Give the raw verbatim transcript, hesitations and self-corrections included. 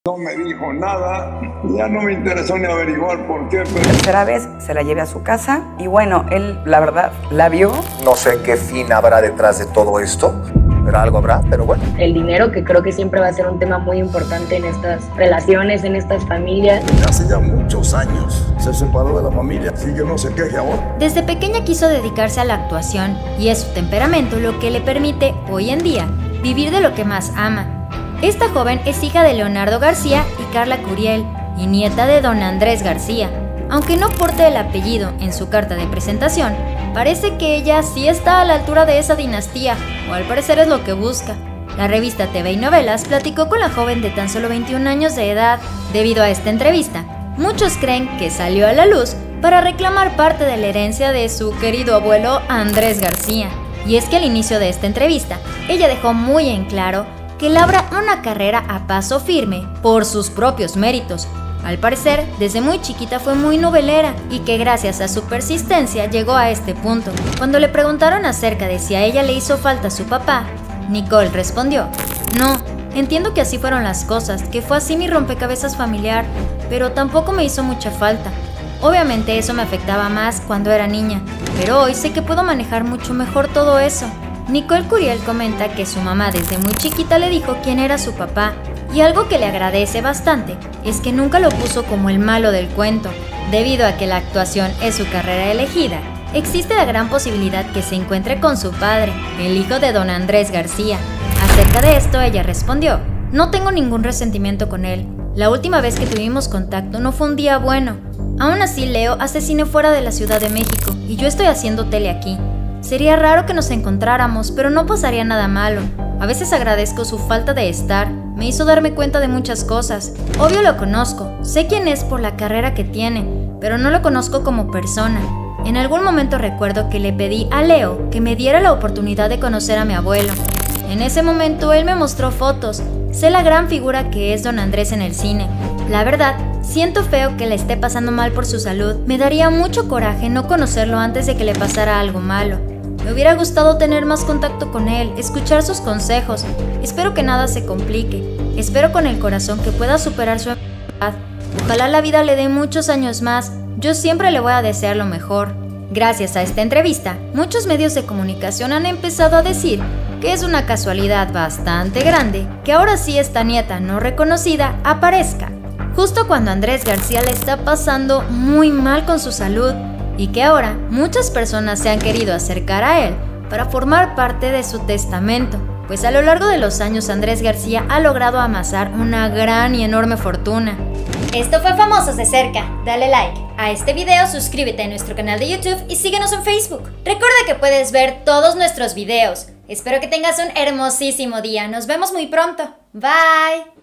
No me dijo nada, ya no me interesó ni averiguar por qué. Pero... La tercera vez se la llevé a su casa y bueno, él la verdad la vio. No sé qué fin habrá detrás de todo esto, pero algo habrá, pero bueno. El dinero, que creo que siempre va a ser un tema muy importante en estas relaciones, en estas familias. Hace ya muchos años se separó de la familia, así que no se queje ahora. Desde pequeña quiso dedicarse a la actuación y es su temperamento lo que le permite, hoy en día, vivir de lo que más ama. Esta joven es hija de Leonardo García y Carla Curiel y nieta de don Andrés García. Aunque no porte el apellido en su carta de presentación, parece que ella sí está a la altura de esa dinastía, o al parecer es lo que busca. La revista T V y Novelas platicó con la joven de tan solo veintiún años de edad. Debido a esta entrevista, muchos creen que salió a la luz para reclamar parte de la herencia de su querido abuelo Andrés García. Y es que al inicio de esta entrevista, ella dejó muy en claro que labra una carrera a paso firme por sus propios méritos. Al parecer, desde muy chiquita fue muy novelera y que gracias a su persistencia llegó a este punto. Cuando le preguntaron acerca de si a ella le hizo falta su papá, Nicole respondió: no, entiendo que así fueron las cosas, que fue así mi rompecabezas familiar, pero tampoco me hizo mucha falta. Obviamente eso me afectaba más cuando era niña, pero hoy sé que puedo manejar mucho mejor todo eso. Nicole Curiel comenta que su mamá desde muy chiquita le dijo quién era su papá, y algo que le agradece bastante es que nunca lo puso como el malo del cuento. Debido a que la actuación es su carrera elegida, existe la gran posibilidad que se encuentre con su padre, el hijo de don Andrés García. Acerca de esto ella respondió: no tengo ningún resentimiento con él, la última vez que tuvimos contacto no fue un día bueno. Aún así Leo hace cine fuera de la Ciudad de México y yo estoy haciendo tele aquí. Sería raro que nos encontráramos, pero no pasaría nada malo. A veces agradezco su falta de estar, me hizo darme cuenta de muchas cosas. Obvio lo conozco, sé quién es por la carrera que tiene, pero no lo conozco como persona. En algún momento recuerdo que le pedí a Leo que me diera la oportunidad de conocer a mi abuelo. En ese momento él me mostró fotos, sé la gran figura que es don Andrés en el cine. La verdad, siento feo que le esté pasando mal por su salud. Me daría mucho coraje no conocerlo antes de que le pasara algo malo. Me hubiera gustado tener más contacto con él, escuchar sus consejos. Espero que nada se complique. Espero con el corazón que pueda superar su enfermedad. Ojalá la vida le dé muchos años más. Yo siempre le voy a desear lo mejor. Gracias a esta entrevista, muchos medios de comunicación han empezado a decir que es una casualidad bastante grande que ahora sí esta nieta no reconocida aparezca justo cuando Andrés García le está pasando muy mal con su salud, y que ahora muchas personas se han querido acercar a él para formar parte de su testamento, pues a lo largo de los años Andrés García ha logrado amasar una gran y enorme fortuna. Esto fue Famosos de Cerca. Dale like a este video, suscríbete a nuestro canal de YouTube y síguenos en Facebook. Recuerda que puedes ver todos nuestros videos. Espero que tengas un hermosísimo día. Nos vemos muy pronto. Bye.